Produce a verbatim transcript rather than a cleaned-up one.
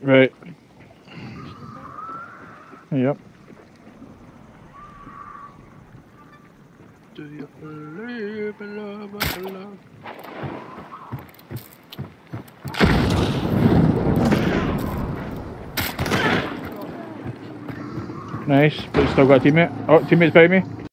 Right. Yep. Do you believe in love after love? Nice, but still got a teammate. Oh, teammate's by me.